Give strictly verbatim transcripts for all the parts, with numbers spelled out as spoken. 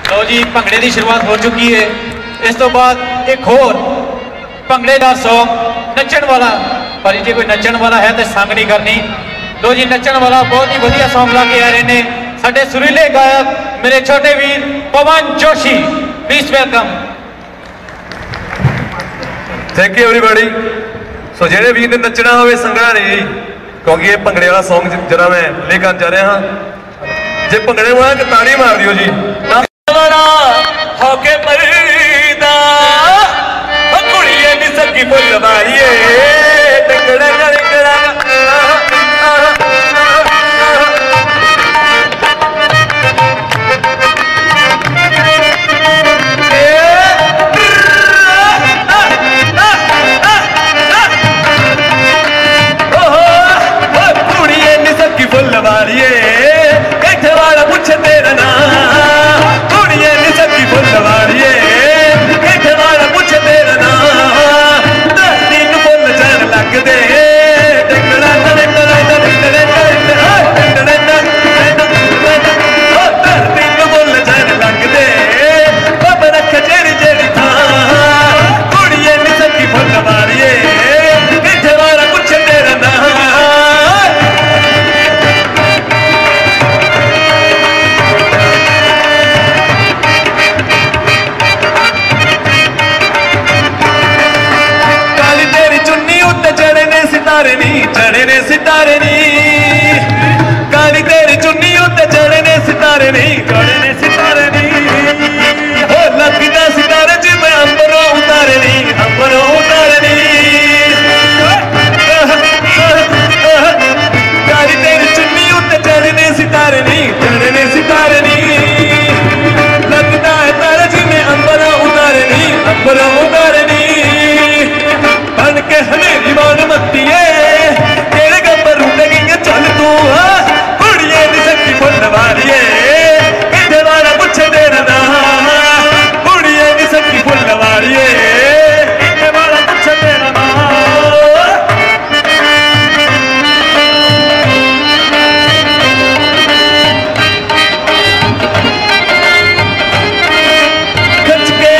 लो जी भंगड़े की शुरुआत हो चुकी है। इस तो बाद एक होर भंगड़ेदार सॉन्ग नचण वाला, पर जे कोई नचण वाला है तो संग नहीं करनी। लो जी नचण वाला बहुत ही बढ़िया सॉन्ग ला के आ रहे हैं साडे सुरीले गायक मेरे छोटे वीर Pawan Joshi. Please welcome. Thank you everybody. So जेडे वीर ने नचना होवे संगड़ा नहीं, क्योंकि ये भंगड़े वाला सॉन्ग जरा मैं लेकर जा रहा हाँ। जे भंगड़े वाला तो ताड़ी मार दियो जी। होके मरदा कुड़िए नी सकी फुल मारिए टकड़ा टकड़ा कुड़िए नी सकी फुल मारिए कैठे वाला पूछे तेरा ना कुड़िए नी सकी फुल मारिए कैठे वाला पूछे तेरा ना धरती नूं फुल जान लग दे टकड़ा टकड़ा धरती नूं फुल जान लग दे बब रख जेड़ी जेड़ी थां कुड़िए नी सकी फुल मारिए कैठे वाला पूछे तेरा ना। सितारे नी चढ़े ने सितारे नी काली तेरी चुन्नी उत्ते चढ़े ने सितारे नी चढ़े ने सितारे नी हो लगदा सितारे जिवें अंबरों उतारे नी अंबरों उतारे नी काली तेरी चुन्नी उत्ते चढ़े ने सितारे नी चढ़े ने सितारे नी लगदा है तारे जिवें अंबरों उतारे नी अंबरों उतारे नी बन के हनेरी मान मत्ती तेरे गब्बरू लगी चल तू कुड़िए नी सकी फुल मारिए कैठे वाला पूछे तेरा ना कुड़िए नी सकी फुल मारिए कैठे वाला पूछे तेरा ना। खच के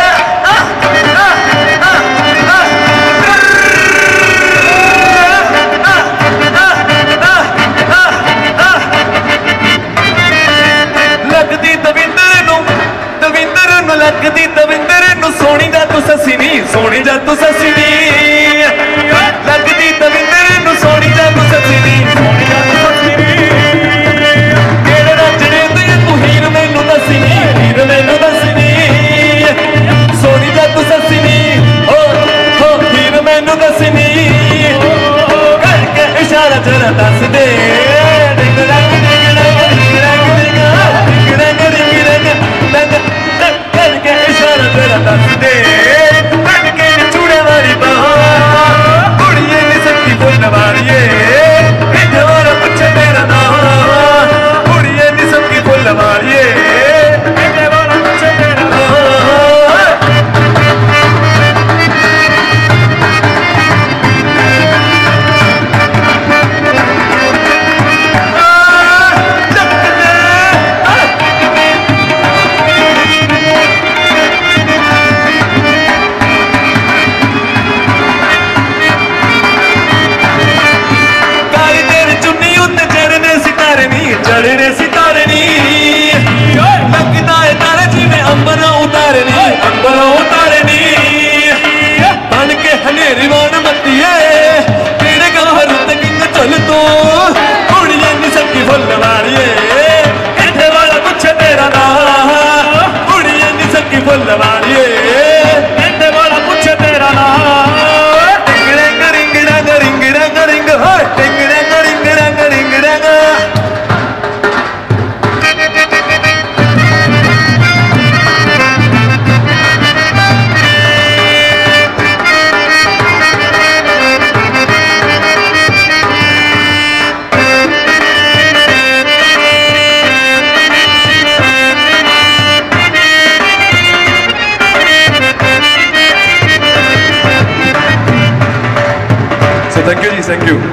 लगदी दविंदर नूं सोनी जा तू ससी नी सोनी जा तू ससी नी लगदी दविंदर नूं सोनी जा तू ससी नी सोनी जा तू ससी नी केड़े रचने ते तू हीर मैनू दसी नी हीर मैनू दसी नी सोनी जा तू ससी नी हो हो हीर मैनू दसी नी करके इशारा जरा दस दे डिंगड़ा डिंगड़ा डिंगड़ा डिंगड़ा डिंगड़ा डिंगड़ा करके इशारा तेरा दस दे बन के चूड़े वाली बाह कुड़िए नी सकी फुल मारिए कैठे वाला पूछे तेरा ना कुड़िए नी सकी फुल मारिए कैठे वाला पूछे तेरा ना। चढ़े ने सितारे नी लगदा है तारे जिवें अंबरों उतारे नी अंबरों उतारे नी बन के हनेरी मान मत्तीए तेरे गहरू ते किंग चल तू कुड़िए नी सकी फुल मारिए कैठे वाला पूछे तेरा ना कुड़िए नी सकी फुल मारिए कैठे वाला पूछे तेरा ना। टिंगड़ा रिंगड़ा रिंगड़ा रिंग हो टिंगड़ा रिंगड़ा रिंगड़ा thank you ji, thank you.